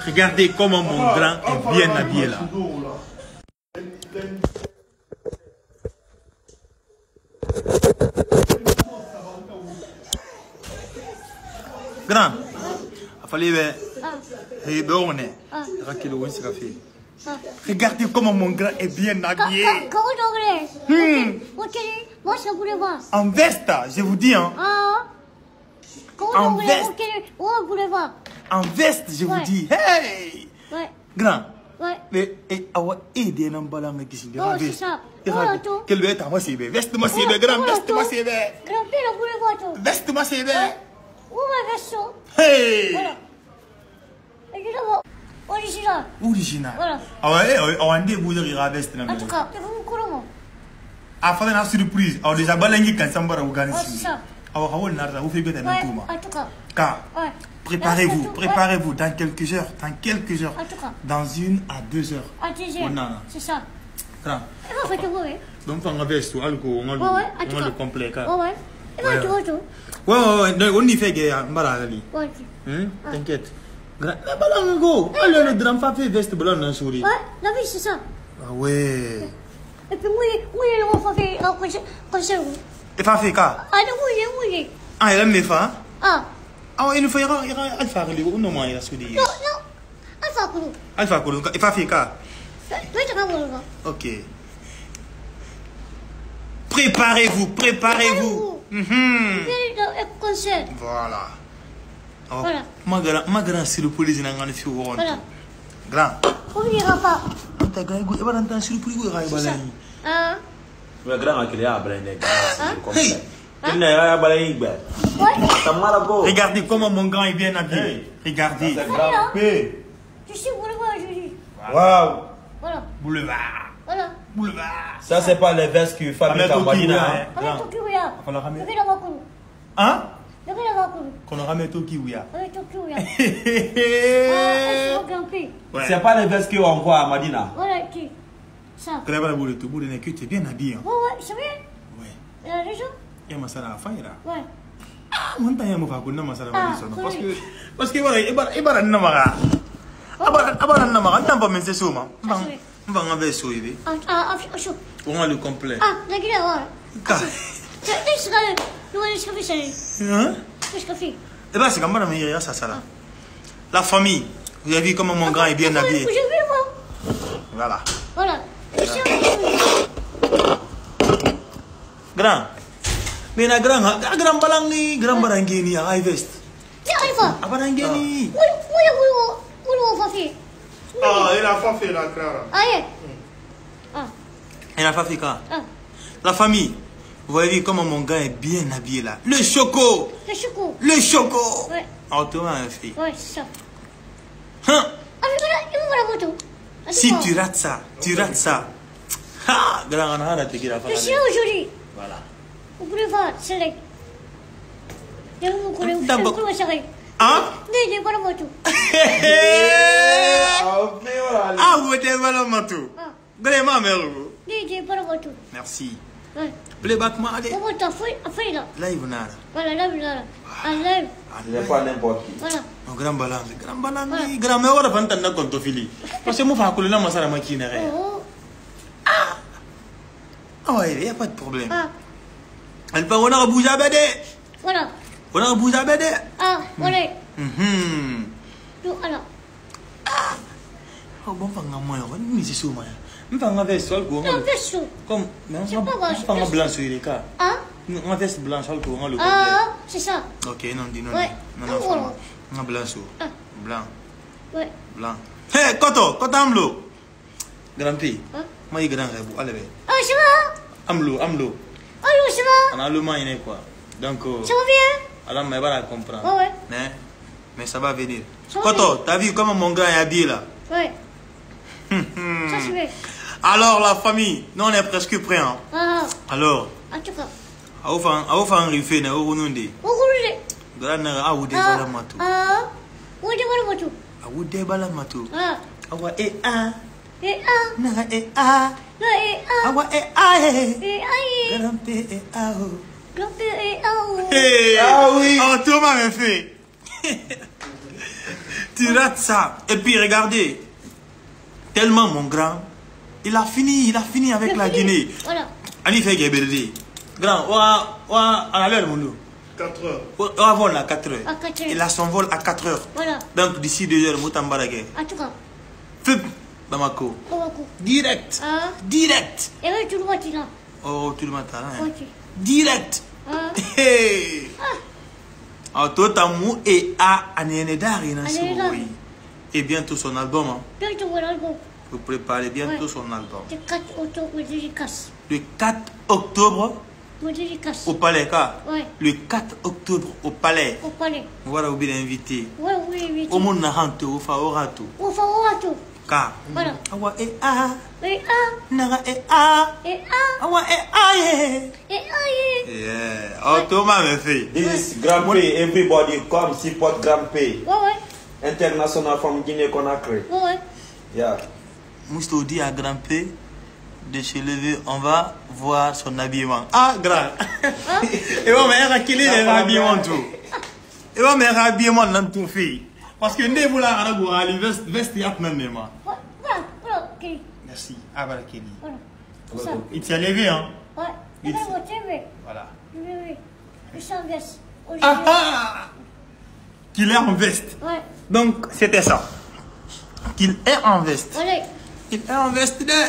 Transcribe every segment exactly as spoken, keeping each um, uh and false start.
Regardez comment mon grand est bien habillé là. Grand, il fallait regardez comment mon grand est bien habillé. Hmm. En veste, je vous dis. Hein. En veste. En veste, je vous dis. Hey! Grand. Mais, et, awa, et des noms balans qui sont Oh, c'est ça. Quel est ta moi c'est veste moi c'est grand veste moi c'est veste moi c'est hey original original voilà ah ouais on dit vous dire la veste en tout cas vous comment ah faire une surprise on déjà balangi kan sambara organiser c'est ça ah on va narza vous faites bien tout en tout cas car préparez-vous préparez-vous dans quelques heures dans quelques heures dans une à deux heures à deux heures c'est ça grand donc on va veste ou algo on va le complet car ouais ouais ouais ouais ouais on y fait que mbara ali hein t'inquiète grand balang go alors le drame fait veste blanc dans souris ouais la vie c'est ça ah ouais et puis oui oui on va faire un concert et fa fait ka ah oui oui ah il me fa ah ah il faut il va alpha ali ou non moi il a soudi non non alpha kulu alpha kulu et fa fait ka ok préparez-vous préparez-vous mhm concert voilà voilà ma grand ma grand surprise na ngani fi won grand on ira pas anta gay go ba dan surprise go ray balay ah le grand akile a balay complet il n'est pas balay gba tamara go regardez comment mon grand est bien habillé regardez oui je suis boulevard aujourd'hui waouh voilà boulevard voilà boulevard ça c'est pas les vestes que fabrique en Madina hein hein qu'on aura mis tout qui ou ya c'est pas les vestes qu'on voit à Madina voilà qui ça que la boule tout boule n'est que tu es bien habillé ouais ouais c'est bien ouais la région et ma sala faira ouais ah mon taille mo fa ko na ma sala ma diso parce que parce que voilà ibara ibara na mara abara abara na mara namba men c'est souma on va enlever ça ici ah ah chaud on va le complet ah d'accord ka c'est c'est nous on est café c'est hein c'est café et ben c'est comme ça mais ça ça là la famille vous avez vu comment mon grand est bien habillé voilà voilà grand mais na grand grand balang ni grand barangi ni à veste c'est Alpha barangi ni oui oui oui oui on va faire ah il a pas fait la Clara ah yeah ah il a pas fait quoi ah la famille vous voyez vu comment mon gars est bien habillé là le choco le choco le choco ouais autrement fait ouais c'est ça hein ah mais voilà il va la moto si tu rates ça tu rates ça ah grand on a raté qu'il a fait je suis aujourd'hui voilà vous pouvez voir c'est là il y a un collègue d'abord hein nee nee bala moto ah vous êtes bala moto gare ma mère nee nee bala moto merci ouais playback ma ade on ta foi afai là live nara voilà live nara en live il n'est pas n'importe qui voilà un grand balan grand balan ni grand mais ora fanta na konto fili parce que mo fa ko na masara makina re ah ah ouais il y a pas de problème ah elle pas on a bougé à bede voilà on a bougé à bede ah voilà mhm tu alors ah oh bon fa ngamo yo ni c'est suma mpa nga veste algo non veste comme mais on va pas blanc sur les cas ah on veste blanche algo on le ah c'est ça ok non dis non non non on blanc sur blanc ouais blanc hey koto koto amlo grand p moi grand rebu allez ah c'est va amlo amlo allô c'est va on a le main quoi donc ça va bien alors mais va comprendre ouais ouais mais mais ça va venir koto t'as vu comment mon grand est habillé là ouais ça c'est vrai. Alors la famille, nous on est presque prêts hein. Ah. Alors. En tout cas. Aou fan, aou fan rife na ou nundi. Ou roulé. Grand na aou de bala matu. Ah. Ou de bala matu. Aou de bala matu. Ah. Awa e a. E a. Na e a. Na e a. Awa e a e. E a. Grand pe e a o. Grand pe e a o. Hey. Ah oui. Oh toi m'a fait. Tu rates ça. Et puis regardez, tellement mon grand, il a fini, il a fini avec la Guinée. Voilà. Allez fait Guéberdé. Grand, on va à l'heure mon loup. quatre heures. On va voler à quatre heures. À quatre heures. Il a son vol à quatre heures. Voilà. Donc d'ici deux heures, Moutambaragué. En tout cas. Fip, Bamako. Bamako. Direct. Ah. Direct. Et oui, tout le matin là. Oh, tout le matin. Hein. Ok. Direct. Ah. Hey. Ah. En tout amour et à Anénédari. Anénédari. Et bientôt son album. Hein. Bientôt mon album. Vous préparez bientôt Ouais. son album. Le quatre octobre, me dédicace. Le quatre octobre Me dédicace. au Palais. Car Ouais. le quatre octobre au Palais. Au palais. Voilà, vous bien invité. Ouais, oui, oui. Au monde na hanto, au fa orato. Au fa au râteau. Car Voilà. awa e a, Et ah. naga e a, Et ah. awa e a ye. Et ah. Yeah. Oh, Thomas me fait. This is Grand Prix, everybody come support Grand Prix. Ouais, ouais. International from Guinea Conakry. Ouais, ouais. Yeah. Mousto dit à Grand P de se lever, on va voir son habillement. Ah, grand. Et on va qu'il est l'habillement tout. Et on va l'habillement dans tout fait. Parce que nous là, on a veste veste yap même moi. Voilà, voilà, ok. Merci. Ah voilà Kelly. Voilà. Tout ça. Il s'est levé hein. Ouais. Et Il- là, moi, tu veux. Voilà. Je veux. Je s'en veste. Ah ah. Qu'il est en veste. Ouais. Donc c'était ça. Qu'il est en veste. Allez. Il est en veste de.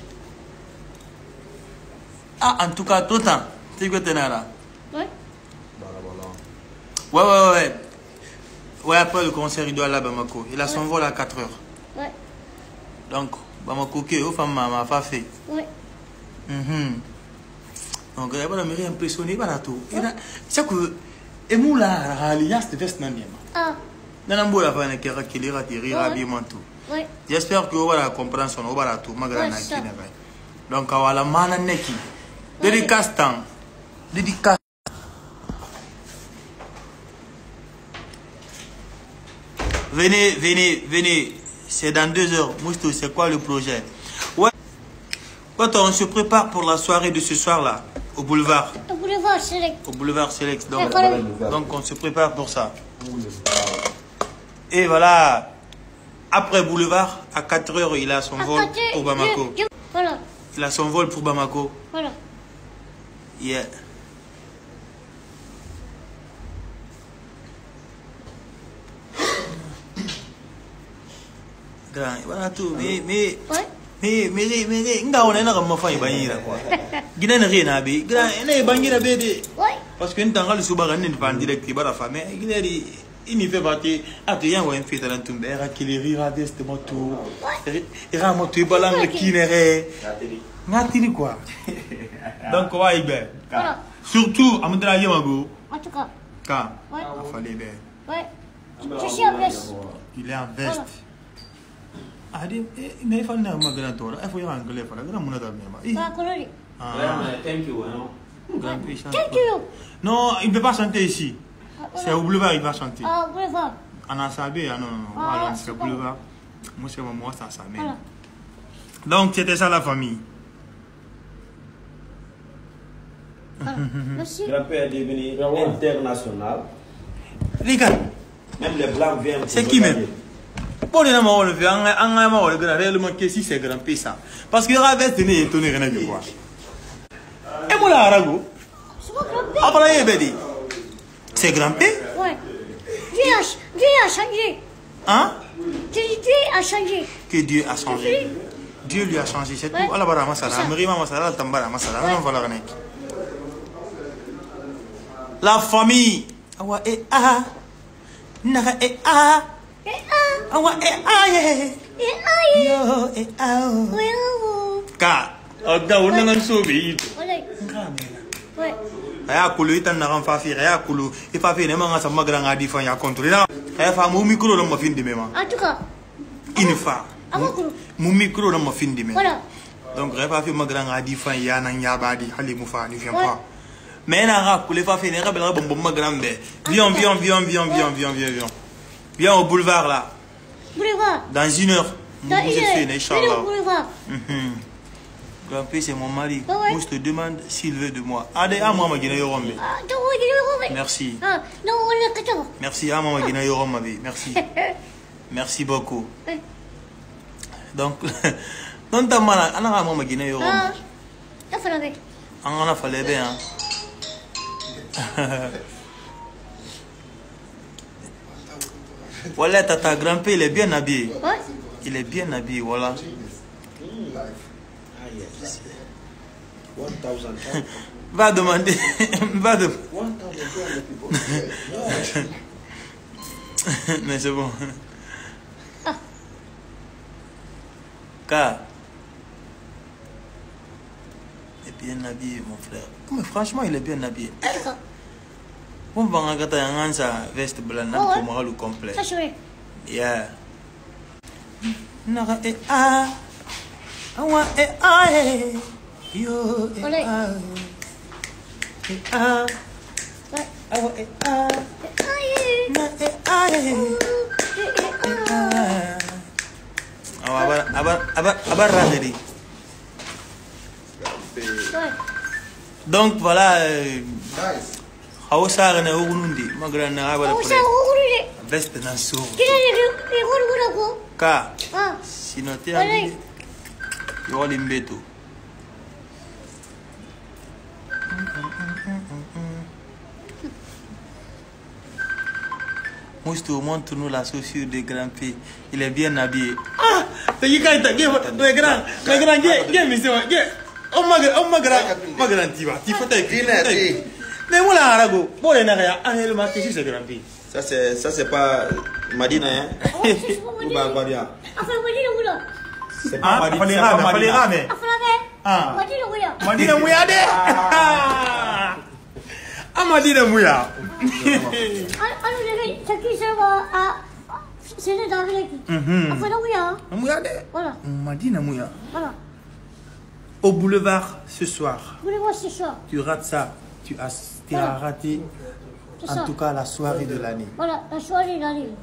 Ah en tout cas tout le temps. C'est quoi t'es là? Ouais. Ouais, ouais, ouais. Ouais, après le concert, il doit aller à Bamako. Il a son vol à quatre heures. Ouais. Donc, Bamako, qui est au femme, ma fa fait. Ouais. Mhm. Donc, il y a pas de mairie impressionné, pas tout. C'est que, et moi là, il y a cette veste dans le Ah. Dans la boule, il y a qui est qui est ratiré, habillement tout. Ouais. J'espère que vous allez comprendre son au barato, malgré Ouais, la ça. Guinée. Donc, on va la mana neki. Dédicace temps. Dédicace. Venez, venez, venez. C'est dans deux heures. Mousto, c'est quoi le projet? Ouais. Quand on se prépare pour la soirée de ce soir-là, au boulevard. Au boulevard, Select. Au boulevard Select. Donc, D'accord. donc, on se prépare pour ça. Et voilà. Après boulevard, à quatre heures, il a son À vol côté, pour Bamako. je- je- Voilà. Il a son vol pour Bamako. Voilà. Yeah. Grand, voilà tout. Mais, mais, Ouais. mais, mais, mais, mais, nga on est là comme ma femme banira quoi. Guinée n'a rien à bé. Grand, elle est banira bé. Ouais. Parce que nous t'engal suba gagne ne pas en direct ba la femme. Guinée dit, il n'y fait pas te. Ah tu y a un fait dans tombe. Era qui les rira d'est moto. Era moto balang kinere. Ngatiri quoi. Donc ouais ben. Voilà. Surtout à Moudra Yamago. En tout cas. Car Ouais. il fallait bien. Ouais. Je suis en veste. Il est en veste. Voilà. Ah, il mais il faut ne pas grand tour. Il faut y anglais pour la grande monnaie même. Voilà, coloré. Ah, Thank you. grand pays chante Thank pas. you. Non, il ne peut pas chanter ici. Ah, C'est voilà. au boulevard il va chanter. Ah, boulevard. En Asabé, ah non, non, non. Ah, Voilà, c'est c'est au bon. boulevard. Moi, c'est moi, c'est Asabé. Voilà. Donc, c'était ça la famille. Voilà. Merci. Grand Prix est devenu international. Les gars, Même les blancs viennent. pour c'est qui regarder. même? Bon, les gens le fait, en en le grand réellement que si c'est grand pays ça. Parce que la veste n'est étonné rien de quoi. Et moi là, Arago. C'est mon grand-père. Après, il dit, c'est grand pays? Ouais. Dieu a, Dieu a changé. Hein? Dieu, Dieu a changé. Que Dieu a changé. Dieu lui a changé, c'est tout. Ouais. Allah bara masala, C'est ça. amri ma masala, tambara masala, non voilà rien. La famille. Awa e a. Naga e a. Et ah. Awa e a ye. Et ah. Yo e a. Oui, oui. Ka. Oga wona ngan sobi. Voilà. Ouais. Aya kulu itan na kan fa fi aya kulu. E fa fi ne ma ngasa magra ngadi fa ya contrôler na. Aya fa mu micro no ma fin de mema. En tout cas. Une fois. Avant que. Mu micro no ma fin de mema. Voilà. Donc aya fa fi magra ngadi fa ya nan ya badi hali mu fa ni vient Ouais. pas. Mais na ra kulu fa fi ne ra bela bom bom magra mbe. Viens viens viens viens viens viens viens viens. Viens au boulevard là. Boulevard. Dans une heure. Dans Nous une je fais heure. Inch'Allah. Venez au boulevard. Mhm. Grand-père, c'est mon mari. Ah ouais. Moi, je te demande s'il veut de moi. Allez, à moi, ma guinée yorombe. Ah, donc, on est Merci. Ah, non, on est quatorze. Merci, à moi, ma guinée yorombe. Merci. Merci beaucoup. Ouais. Donc, non, t'as mal à la maman qui n'est pas. Ah, il faut laver. On a fallu bien. Voilà, tata grand-père, il est bien habillé. Ouais. Il est bien habillé, voilà. Va demander. Va demander. Mais c'est bon. Ah. Car. Il est bien habillé, mon frère. Mais franchement, il est bien habillé. On va regarder un sa veste blanche pour le complet. Ça chouette. Yeah. Nara e a. Awa e a e. Yo e a. E a. Ouais. Awa e a. Aïe. Na e a e. Awa abar abar abar abar raderi. Ouais. Donc voilà. Nice. How ça ne ogunundi magrana abar Oh, pour ça roule. veste na so. Quel est le roule roule Ka. Ah. Sinon t'es Allez. habillé. Yo limbeto. Mousto, montre-nous la chaussure de grand-père. Il est bien habillé. Ah! C'est qui quand il t'a dit, le grand, le grand, viens, viens, monsieur, viens. Oh, ma grand, oh, ma grand, ma grand, tu vas, tu faut t'écrire. Mais moi, là, Arago, bon, les naraya, ah, le matin, c'est grand-père. Ça, c'est, ça, c'est pas Madina, hein? Ou Barbaria? Enfin, moi, dis le roule. C'est Ah, pas il Madina. fallait ramer, il fallait ramer. Enfin, laver. Ah. Moi, dis le roule. Madina Mouya de. Ah, Madina Mouya. Alors, c'est qui ça va à. C'est le David qui. Enfin, là, oui, Mouya de. voilà. Madina Mouya. Voilà. Au boulevard ce soir. Vous voulez voir ce soir? Tu rates ça. Tu as, tu as raté, C'est en ça. tout cas, la soirée de l'année. Voilà, la soirée, il arrive.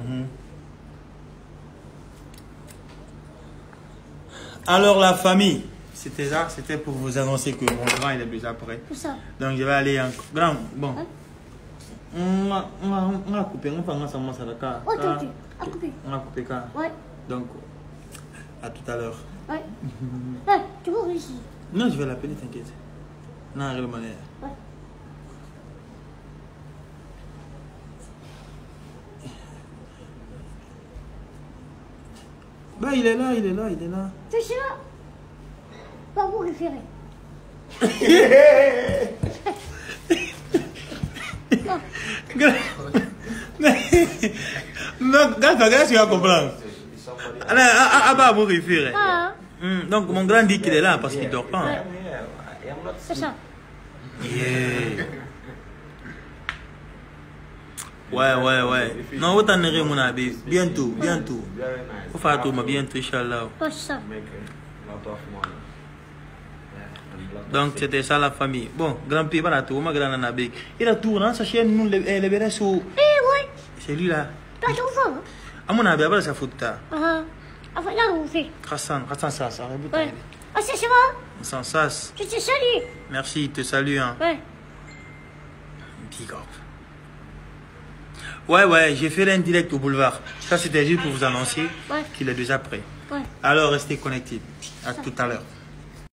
Alors, la famille, c'était ça. C'était pour vous annoncer que mon grand, il est déjà prêt. C'est ça. Donc, je vais aller en grand. Bon. Hein? On va, on va, on va couper. On va faire ensemble ça. Ouais, toi, tu. À couper. On va couper quand. Ouais. Donc, à tout à l'heure. Ouais. Ouais, tu vois ici. Non, je vais l'appeler, t'inquiète. Non, réellement. Ouais. Bah, il est là, il est là, il est là. Tu sais là? Pas vous référer. Non, regarde, regarde, tu vas comprendre. Alors, à bas, vous référez. Ah, Donc, mon grand dit qu'il est là parce qu'il ne dort pas. Hein. c'est ça. Yeah. Ouais, ouais, ouais. Non, autant ne rien, mon ami. Bientôt, bientôt. Faut faire tout, mais bientôt, Inch'Allah. Ouais, c'est ça. Donc, c'était ça la famille. Bon, grand-père, voilà tout, ma grande Anabek. Il a tout, hein, sa chaîne, nous, les verres sous. Eh, ouais. C'est lui là. T'as tout fait, hein? À mon avis, après, ça fout ta. Ah, enfin, là, vous faites. Hassan, Hassan, ça, ça, Ouais. Ah, c'est ça va? Sans sas. Je te salue. Merci, te salue, hein. Ouais. Big up. Ouais, ouais, j'ai fait un direct au boulevard. Ça, c'était juste pour vous annoncer Ouais. qu'il est déjà prêt. Ouais. Alors, restez connectés. À tout à l'heure.